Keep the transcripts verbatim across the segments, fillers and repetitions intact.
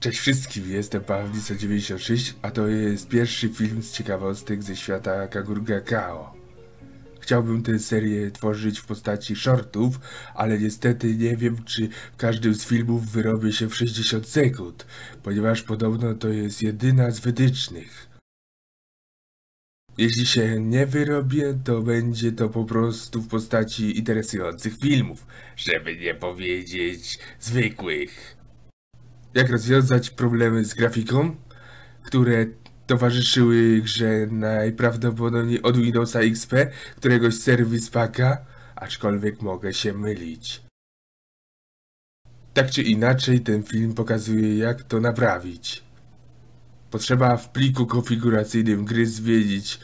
Cześć wszystkim, jestem Pawlica dziewięćdziesiąt sześć, a to jest pierwszy film z ciekawostek ze świata Kagurka Kao. Chciałbym tę serię tworzyć w postaci shortów, ale niestety nie wiem, czy w każdym z filmów wyrobię się w sześćdziesiąt sekund, ponieważ podobno to jest jedyna z wytycznych. Jeśli się nie wyrobię, to będzie to po prostu w postaci interesujących filmów, żeby nie powiedzieć zwykłych. Jak rozwiązać problemy z grafiką, które towarzyszyły grze najprawdopodobniej od Windowsa X P, któregoś serwis paka, aczkolwiek mogę się mylić. Tak czy inaczej, ten film pokazuje, jak to naprawić. Potrzeba w pliku konfiguracyjnym gry zmienić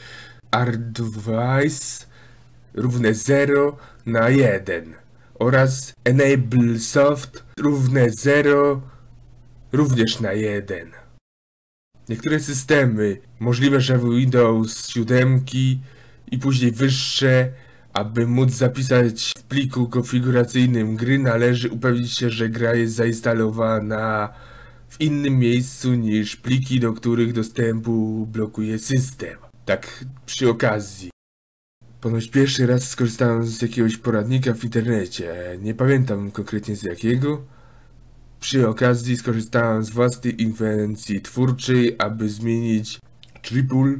ArtDevice równe zero na jeden oraz EnableSoft równe zero również na jeden. Niektóre systemy, możliwe, że Windows siedem i później wyższe, aby móc zapisać w pliku konfiguracyjnym gry, należy upewnić się, że gra jest zainstalowana w innym miejscu niż pliki, do których dostępu blokuje system. Tak przy okazji. Ponoć pierwszy raz skorzystałem z jakiegoś poradnika w internecie, nie pamiętam konkretnie z jakiego. Przy okazji skorzystałem z własnej inwencji twórczej, aby zmienić triple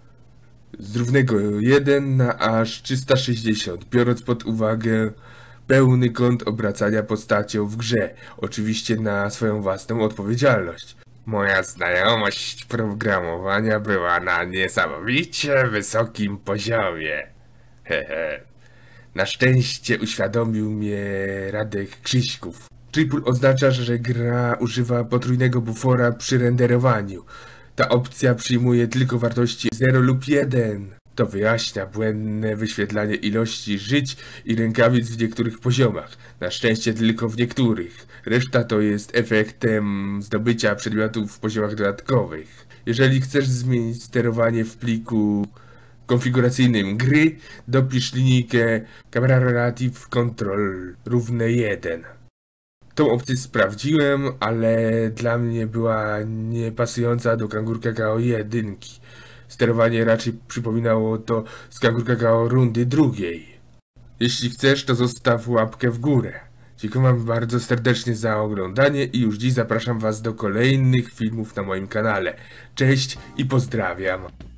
z równego jeden na aż trzysta sześćdziesiąt, biorąc pod uwagę pełny kąt obracania postacią w grze, oczywiście na swoją własną odpowiedzialność. Moja znajomość programowania była na niesamowicie wysokim poziomie. Hehe. Na szczęście uświadomił mnie Radek Krzyśków. Triple oznacza, że gra używa potrójnego bufora przy renderowaniu. Ta opcja przyjmuje tylko wartości zero lub jeden. To wyjaśnia błędne wyświetlanie ilości żyć i rękawic w niektórych poziomach. Na szczęście tylko w niektórych. Reszta to jest efektem zdobycia przedmiotów w poziomach dodatkowych. Jeżeli chcesz zmienić sterowanie w pliku konfiguracyjnym gry, dopisz linijkę Camera Relative Control równe jeden. Tą opcję sprawdziłem, ale dla mnie była niepasująca do Kagurka Kao jeden. Sterowanie raczej przypominało to z Kagurka Kao rundy drugiej. Jeśli chcesz, to zostaw łapkę w górę. Dziękuję wam bardzo serdecznie za oglądanie i już dziś zapraszam was do kolejnych filmów na moim kanale. Cześć i pozdrawiam.